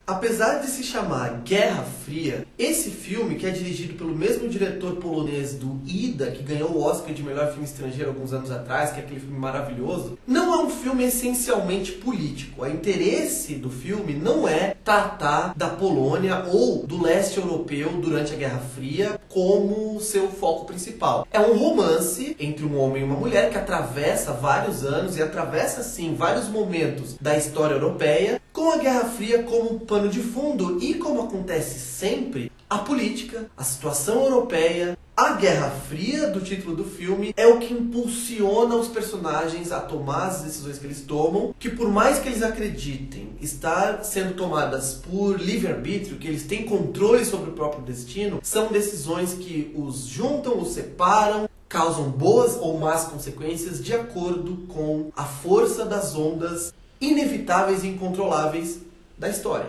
Apesar de se chamar Guerra Fria, esse filme, que é dirigido pelo mesmo diretor polonês do Ida, que ganhou o Oscar de melhor filme estrangeiro alguns anos atrás, que é aquele filme maravilhoso, não é um filme essencialmente político. O interesse do filme não é tratar da Polônia ou do leste europeu durante a Guerra Fria como seu foco principal. É um romance entre um homem e uma mulher que atravessa vários anos e atravessa, sim, vários momentos da história europeia, com a Guerra Fria como pano de fundo e, como acontece sempre, a política, a situação europeia, a Guerra Fria do título do filme é o que impulsiona os personagens a tomar as decisões que eles tomam, que por mais que eles acreditem estar sendo tomadas por livre-arbítrio, que eles têm controle sobre o próprio destino, são decisões que os juntam, os separam, causam boas ou más consequências de acordo com a força das ondas inevitáveis e incontroláveis da história.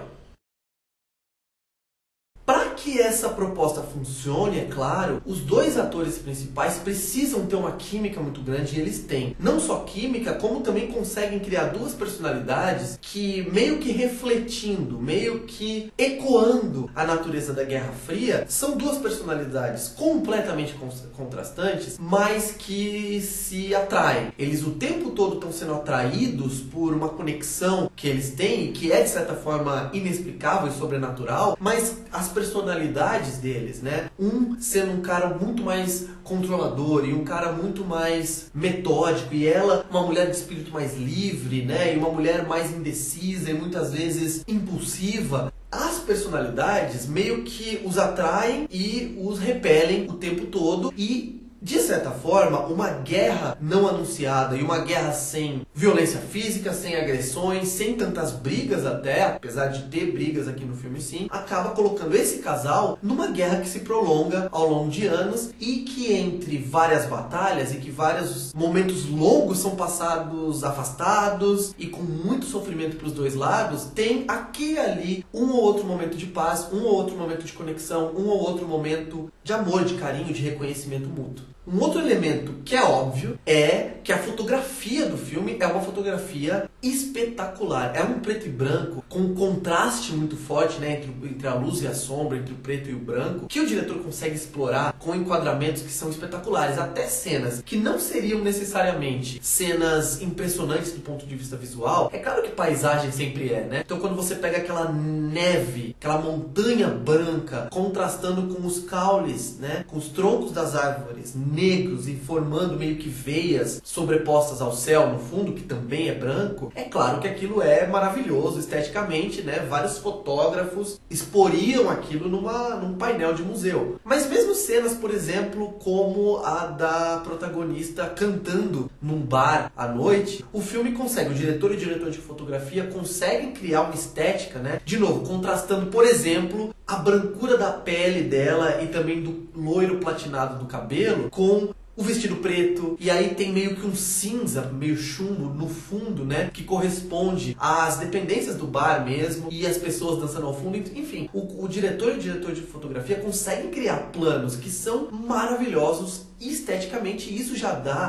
Para que essa proposta funcione, é claro, os dois atores principais precisam ter uma química muito grande e eles têm. Não só química, como também conseguem criar duas personalidades que, meio que refletindo, meio que ecoando a natureza da Guerra Fria, são duas personalidades completamente contrastantes, mas que se atraem. Eles o tempo todo estão sendo atraídos por uma conexão que eles têm, que é de certa forma inexplicável e sobrenatural, mas as personalidades deles, né? Um sendo um cara muito mais controlador e um cara muito mais metódico, e ela uma mulher de espírito mais livre, né? E uma mulher mais indecisa e muitas vezes impulsiva. As personalidades meio que os atraem e os repelem o tempo todo e, de certa forma, uma guerra não anunciada e uma guerra sem violência física, sem agressões, sem tantas brigas até, apesar de ter brigas aqui no filme sim, acaba colocando esse casal numa guerra que se prolonga ao longo de anos e que entre várias batalhas e que vários momentos longos são passados afastados e com muito sofrimento para os dois lados, tem aqui e ali um ou outro momento de paz, um ou outro momento de conexão, um ou outro momento de amor, de carinho, de reconhecimento mútuo. Um outro elemento que é óbvio é que a fotografia do filme é uma fotografia espetacular. É um preto e branco com um contraste muito forte, né, entre a luz e a sombra, entre o preto e o branco, que o diretor consegue explorar com enquadramentos que são espetaculares. Até cenas que não seriam necessariamente cenas impressionantes do ponto de vista visual. É claro que paisagem sempre é, né? Então quando você pega aquela neve, aquela montanha branca, contrastando com os caules, né, com os troncos das árvores negros e formando meio que veias sobrepostas ao céu no fundo, que também é branco, é claro que aquilo é maravilhoso esteticamente, né? Vários fotógrafos exporiam aquilo num painel de museu. Mas mesmo cenas, por exemplo, como a da protagonista cantando num bar à noite, o filme consegue, o diretor e o diretor de fotografia conseguem criar uma estética, né? De novo, contrastando, por exemplo, a brancura da pele dela e também do loiro platinado do cabelo com o vestido preto, e aí tem meio que um cinza, meio chumbo no fundo, né? Que corresponde às dependências do bar mesmo, e as pessoas dançando ao fundo. Enfim, o diretor e o diretor de fotografia conseguem criar planos que são maravilhosos esteticamente, e isso já dá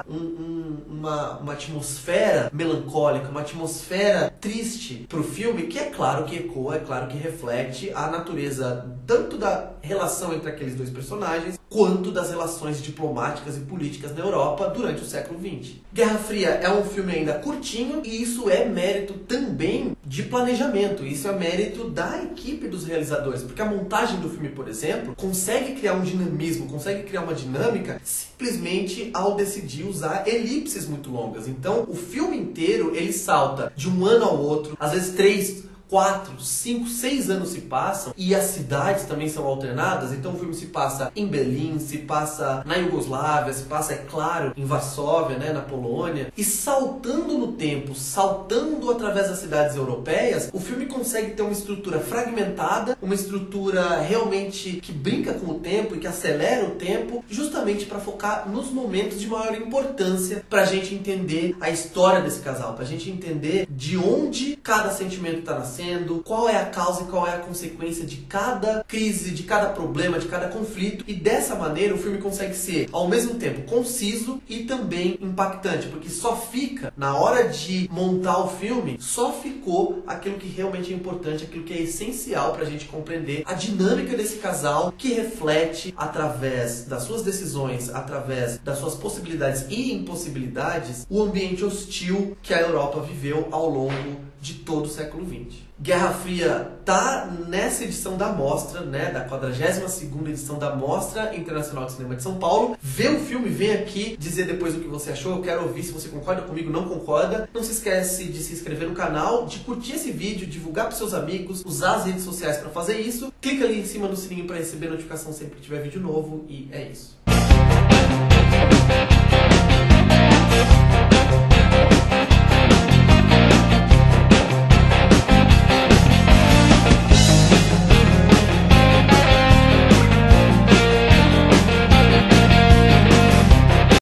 uma atmosfera melancólica, uma atmosfera triste pro filme, que é claro que ecoa, é claro que reflete a natureza tanto da relação entre aqueles dois personagens, quanto das relações diplomáticas e políticas na Europa durante o século XX. Guerra Fria é um filme ainda curtinho, e isso é mérito também de planejamento, isso é mérito da equipe dos realizadores, porque a montagem do filme, por exemplo, consegue criar um dinamismo, consegue criar uma dinâmica simplesmente ao decidir usar elipses muito longas. Então, o filme inteiro, ele salta de um ano ao outro, às vezes 3, 4, 5, 6 anos se passam, e as cidades também são alternadas. Então o filme se passa em Berlim, se passa na Iugoslávia, se passa, é claro, em Varsóvia, né, na Polônia. E saltando no tempo, saltando através das cidades europeias, o filme consegue ter uma estrutura fragmentada, uma estrutura realmente que brinca com o tempo e que acelera o tempo, justamente para focar nos momentos de maior importância, para a gente entender a história desse casal, para a gente entender de onde cada sentimento está nascendo, acontecendo, qual é a causa e qual é a consequência de cada crise, de cada problema, de cada conflito. E dessa maneira o filme consegue ser, ao mesmo tempo, conciso e também impactante, porque só fica, na hora de montar o filme, só ficou aquilo que realmente é importante, aquilo que é essencial pra gente compreender a dinâmica desse casal, que reflete através das suas decisões, através das suas possibilidades e impossibilidades, o ambiente hostil que a Europa viveu ao longo de todo o século XX. Guerra Fria tá nessa edição da Mostra, né, da 42ª edição da Mostra Internacional de Cinema de São Paulo. Vê o filme, vem aqui dizer depois o que você achou. Eu quero ouvir se você concorda comigo, não concorda. Não se esquece de se inscrever no canal, de curtir esse vídeo, divulgar para seus amigos, usar as redes sociais para fazer isso. Clica ali em cima do sininho para receber notificação sempre que tiver vídeo novo e é isso.